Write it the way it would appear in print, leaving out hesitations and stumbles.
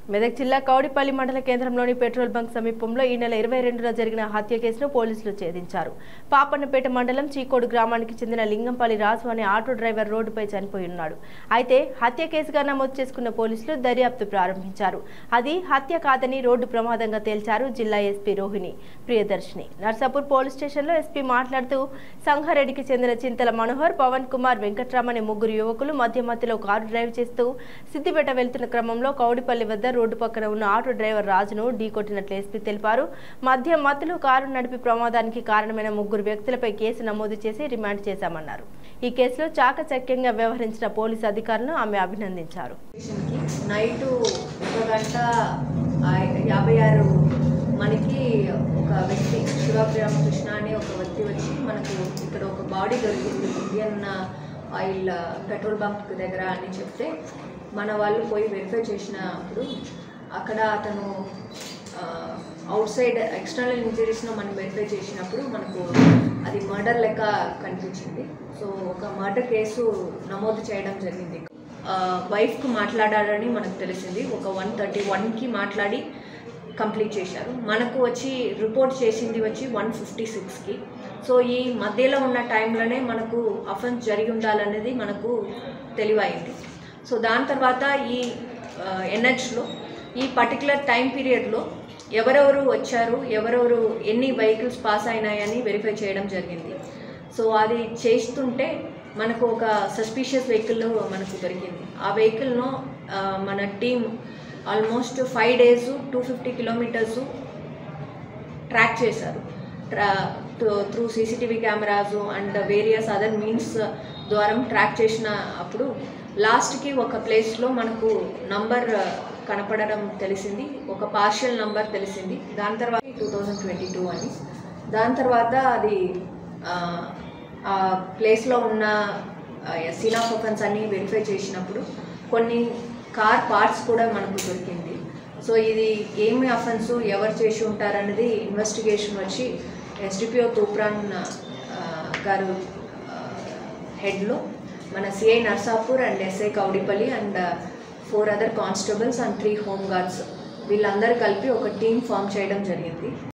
మెదక్ జిల్లా కౌడిపల్లి మండల కేంద్రంలోని పెట్రోల్ బంక్ సమీపంలో ఈ నెల 22న జరిగిన హత్య కేసును పోలీసులు ఛేదించారు. పాపన్నపేట మండలం చీకోడు గ్రామానికి చెందిన లింగంపల్లి రాజు అనే ఆటో డ్రైవర్ రోడ్డుపై చనిపోయి ఉన్నాడు. అయితే హత్య కేసుగా నమోదు చేసుకున్న పోలీసులు దర్యాప్తు ప్రారంభించారు. అది హత్య కాదని రోడ్డు ప్రమాదంగా తేల్చారు జిల్లా ఎస్పీ రోహిణి ప్రియదర్శిని. నర్సాపూర్ పోలీస్ స్టేషన్లో ఎస్పీ మాట్లాడుతూ సంగారెడ్డికి చెందిన చింతల మనోహర్, పవన్ కుమార్, వెంకట్రామ్ అనే ముగ్గురు యువకులు మధ్యలో కారు డ్రైవ్ చేస్తూ సిద్దిపేట వెళ్తున్న క్రమంలో కౌడిపల్లి వద్ద రోడ్డు పక్కన ఉన్న ఆటో డ్రైవర్ రాజును ఢీకొట్టినట్లు ఎస్పీ తెలిపారు. మధ్యలో కారు నడిపి ప్రమాదానికి కారణమైన ముగ్గురు వ్యక్తులపై కేసు నమోదు చేసి రిమాండ్ చేశామన్నారు. ఈ కేసులో చాకచక్యంగా వ్యవహరించిన పోలీసు అధికారులను ఆమె అభినందించారు. నైట్ 1:56 మనకి ఒక వ్యక్తి శివరామకృష్ణ అనే ఒక వ్యక్తి వచ్చి మనకు ఇక్కడ ఒక బాడీ దొరికింది ఇండియన్ ఆయిల్ పెట్రోల్ బంక్ దగ్గర అని చెప్తే మన వాళ్ళు పోయి వెరిఫై చేసినప్పుడు అక్కడ అతను అవుట్ సైడ్ ఎక్స్టర్నల్ ఇంజరీస్ను మనం వెరిఫై చేసినప్పుడు మనకు అది మర్డర్ లెక్క కనిపించింది. సో ఒక మర్డర్ కేసు నమోదు చేయడం జరిగింది. వైఫ్కు మాట్లాడాలని మనకు తెలిసింది. ఒక 131కి మాట్లాడి కంప్లీట్ చేశారు. మనకు వచ్చి రిపోర్ట్ చేసింది వచ్చి 156కి. సో ఈ మధ్యలో ఉన్న టైంలోనే మనకు అఫెన్స్ జరిగి ఉండాలనేది మనకు తెలివైంది. సో దాని తర్వాత ఈ ఎన్హెచ్లో ఈ పర్టికులర్ టైం పీరియడ్లో ఎవరెవరు వచ్చారు, ఎవరెవరు ఎన్ని వెహికల్స్ పాస్ అయినాయని వెరిఫై చేయడం జరిగింది. సో అది చేస్తుంటే మనకు ఒక సస్పీషియస్ వెహికల్ మనకు దొరికింది. ఆ వెహికల్ను మన team almost 5 days 250 kilometers track చేశారు. Through CCTV cameras and various other means ద్వారా ట్రాక్ చేసిన అప్పుడు లాస్ట్కి ఒక ప్లేస్లో మనకు నంబర్ కనపడడం తెలిసింది. ఒక పార్షియల్ నంబర్ తెలిసింది. దాని తర్వాత 2022 అని. దాని తర్వాత అది ఆ ప్లేస్లో ఉన్న సీన్ ఆఫ్ అఫెన్స్ అన్ని వెరిఫై చేసినప్పుడు కొన్ని కార్ పార్ట్స్ కూడా మనకు దొరికింది. సో ఇది ఏమి అఫెన్స్, ఎవరు చేసి ఉంటారనేది ఇన్వెస్టిగేషన్ వచ్చి ఎస్డిపిఓ తూప్రాన్ గారు హెడ్లో మన CI Narsapur and SI Kowdipalli and 4 other constables and 3 home guards వీళ్ళందరూ కలిపి ఒక టీం ఫామ్ చేయడం జరిగింది.